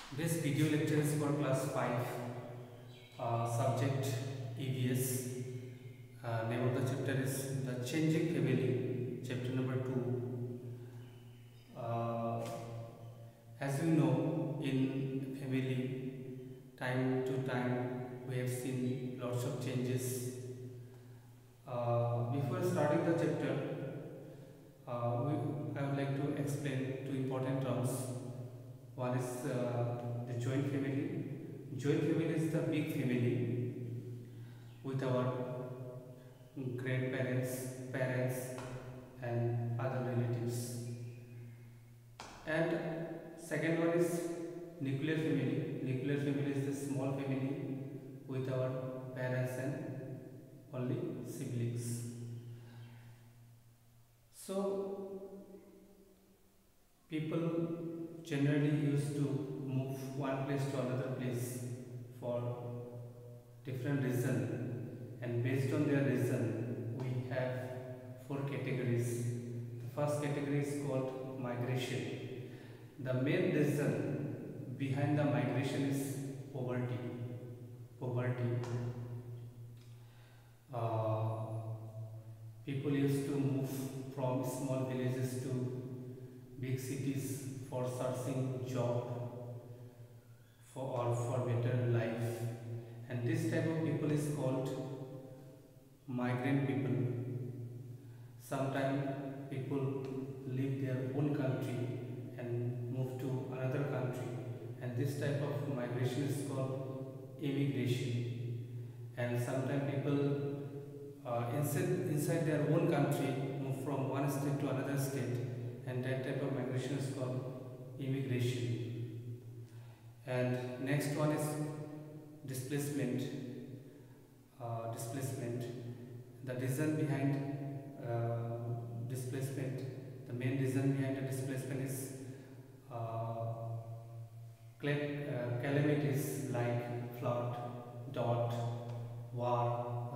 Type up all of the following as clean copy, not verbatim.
This video lecture is for class 5, subject EVS. Name of the chapter is The Changing Family, chapter number 2. Uh, as we know, in family, time to time, we have seen lots of changes. Before starting the chapter, I would like to explain two important terms. One is the joint family. Joint family is the big family with our grandparents, parents, and other relatives. And second one is nuclear family. Nuclear family is the small family with our parents and only siblings. So people generally used to move one place to another place for different reason, and based on their reason we have four categories. The first category is called migration. The main reason behind the migration is poverty. uh, People used to move from small villages to big cities for searching job for better life, and this type of people is called migrant people. Sometimes people leave their own country and move to another country, and this type of migration is called immigration. And sometimes people inside their own country move from one state to another state, and that type of migration is called immigration. And next one is displacement. Displacement. The reason behind displacement, the main reason behind the displacement is calamities like flood, drought, war,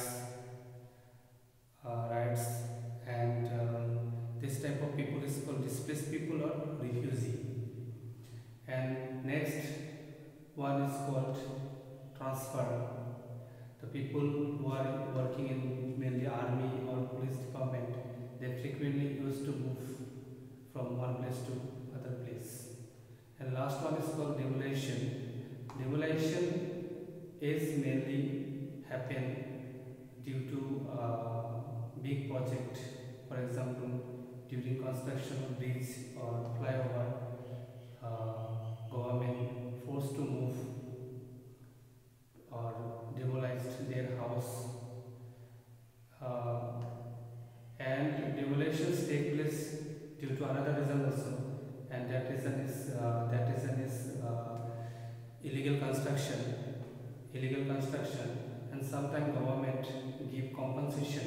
riots, and this type of people is called displaced people or refugee. And next one is called transfer. The people who are working in mainly army or police department, they frequently used to move from one place to other place. And last one is called demolition. Demolition is mainly happen due to big project. For example, during construction of bridge or flyover, government forced to move or demolished their house. uh, and demolitions take place due to another reason also, and that reason is illegal construction. And sometimes government give compensation